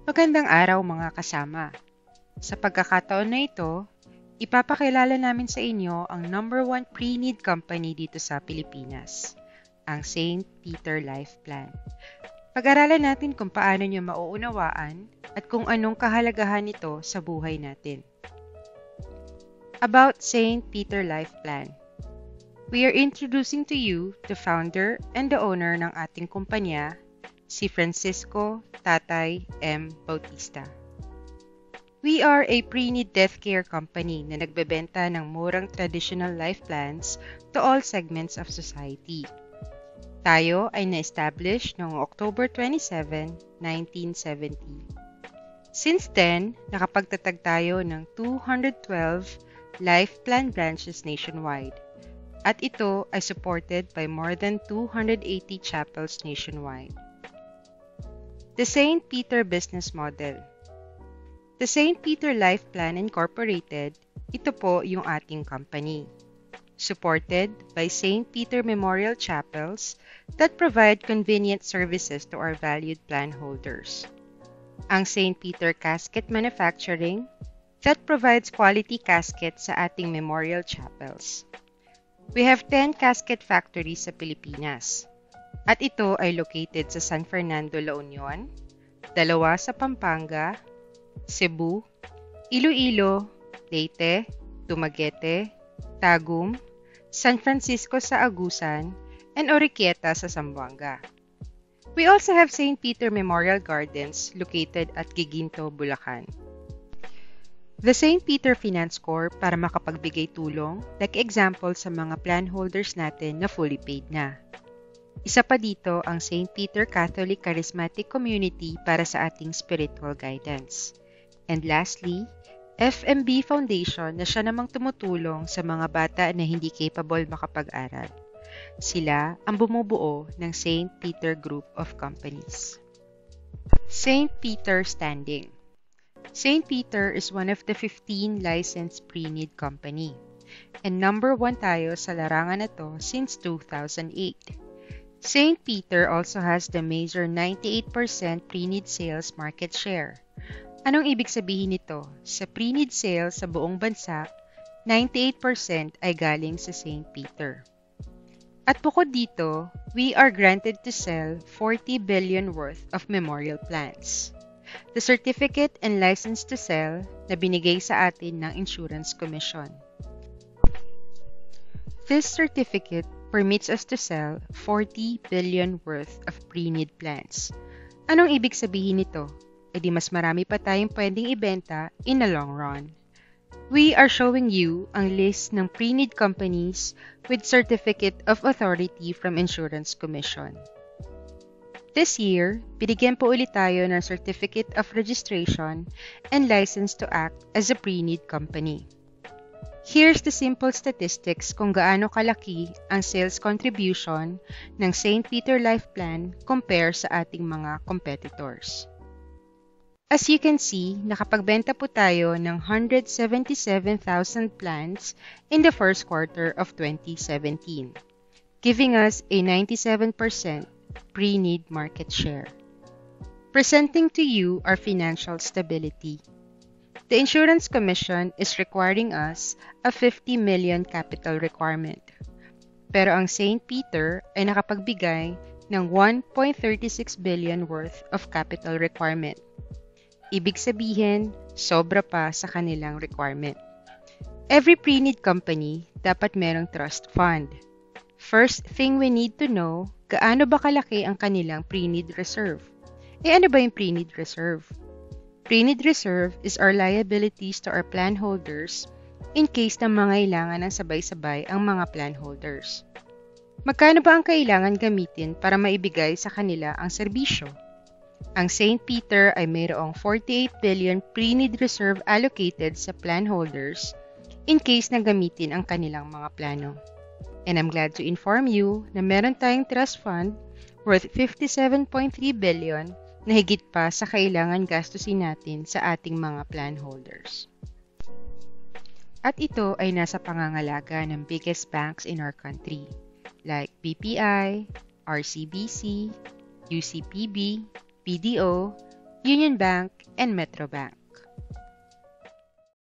Magandang araw mga kasama. Sa pagkakataon na ito, ipapakilala namin sa inyo ang #1 pre-need company dito sa Pilipinas, ang St. Peter Life Plan. Pag-aralan natin kung paano nyo mauunawaan at kung anong kahalagahan nito sa buhay natin. About St. Peter Life Plan. We are introducing to you the founder and the owner ng ating kumpanya, si Francisco Tatay M. Bautista. We are a pre-need death care company na nagbebenta ng murang traditional life plans to all segments of society. Tayo ay na-establish noong October 27, 1970. Since then, nakapagtatag tayo ng 212 life plan branches nationwide. At ito ay supported by more than 280 chapels nationwide. The St. Peter Business Model. The St. Peter Life Plan Incorporated, ito po yung ating company. Supported by St. Peter Memorial Chapels that provide convenient services to our valued plan holders. Ang St. Peter Casket Manufacturing that provides quality caskets sa ating memorial chapels. We have 10 casket factories sa Pilipinas. At ito ay located sa San Fernando, La Union, 2 sa Pampanga, Cebu, Iloilo, Leyte, Dumaguete, Tagum, San Francisco sa Agusan, and Oriquieta sa Zamboanga. We also have St. Peter Memorial Gardens located at Giginto, Bulacan. The St. Peter Finance Corp para makapagbigay tulong, like example sa mga plan holders natin na fully paid na. Isa pa dito ang St. Peter Catholic Charismatic Community para sa ating spiritual guidance. And lastly, FMB Foundation na siya namang tumutulong sa mga bata na hindi capable makapag-aral. Sila ang bumubuo ng St. Peter Group of Companies. St. Peter Standing. St. Peter is one of the 15 licensed pre-need company. And #1 tayo sa larangan na to since 2008. St. Peter also has the major 98% pre-need sales market share. Anong ibig sabihin nito? Sa pre-need sales sa buong bansa, 98% ay galing sa St. Peter. At bukod dito, we are granted to sell 40 billion worth of memorial plans. The certificate and license to sell na binigay sa atin ng Insurance Commission. This certificate permits us to sell 40 billion worth of pre-need plans. Anong ibig sabihin nito? E di mas marami pa tayong pwedeng ibenta in the long run. We are showing you ang list ng pre-need companies with Certificate of Authority from Insurance Commission. This year, binigyan po ulit tayo ng Certificate of Registration and License to act as a pre-need company. Here's the simple statistics kung gaano kalaki ang sales contribution ng St. Peter Life Plan compare sa ating mga competitors. As you can see, nakapagbenta po tayo ng 177,000 plans in the first quarter of 2017, giving us a 97% pre-need market share. Presenting to you our financial stability. The Insurance Commission is requiring us a 50 million capital requirement. Pero ang St. Peter ay nakapagbigay ng 1.36 billion worth of capital requirement. Ibig sabihin, sobra pa sa kanilang requirement. Every pre-need company dapat merong trust fund. First thing we need to know, gaano ba kalaki ang kanilang pre-need reserve? Ano ba yung pre-need reserve? Pre-need reserve is our liabilities to our plan holders in case na mangailangan ng sabay-sabay ang mga plan holders. Magkano ba ang kailangan gamitin para maibigay sa kanila ang serbisyo? Ang St. Peter ay mayroong 48 billion pre-need reserve allocated sa plan holders in case na gamitin ang kanilang mga plano. And I'm glad to inform you na meron tayong trust fund worth 57.3 billion na higit pa sa kailangan gastusin natin sa ating mga plan holders. At ito ay nasa pangangalaga ng biggest banks in our country like BPI, RCBC, UCPB, BDO, Union Bank, and Metro Bank.